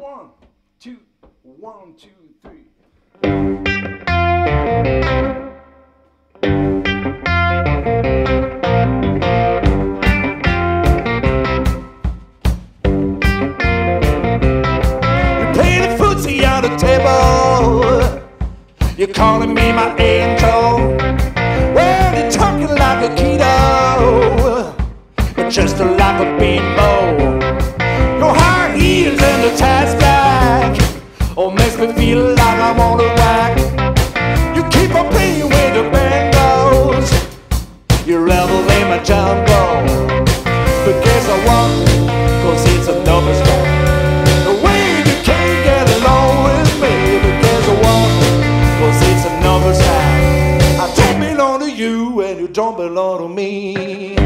1, 2, 1, 2, 3. You're calling me my angel. Well, you're talking like a keto, but just like a bimbo. Your high heels and the tats back, oh, makes me feel like I'm on the rack. You keep on playing with the bangles. You revel in my jumbo. But guess I won't, cause it's a numbers game. The way you can't get along with me. But guess I won't, cause it's a numbers game. I don't belong to you and you don't belong to me.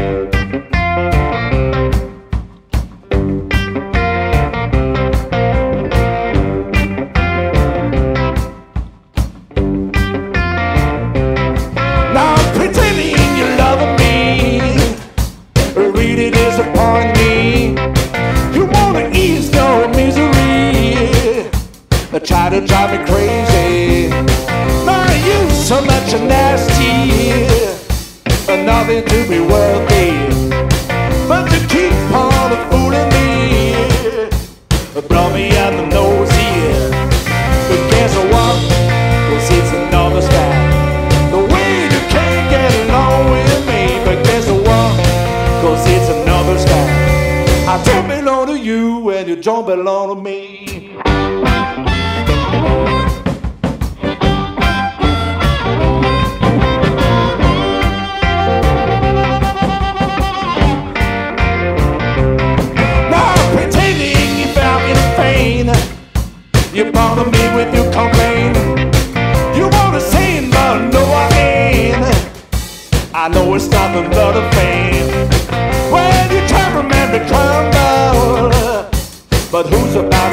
Now pretending you're loving me really disappoint me. You wanna ease your misery, try to drive me crazy. Now you so much nasty, nothing to be worthy, but to keep on fooling me, blow me out the nose here. But guess what? Cause it's another style. The way you can't get along with me. But guess what? Cause it's another style. I don't belong to you and you don't belong to me. You bother me with your complaint. You wanna sing, but no I ain't. I know it's nothing but a fame. When you temperament be crumble, but who's about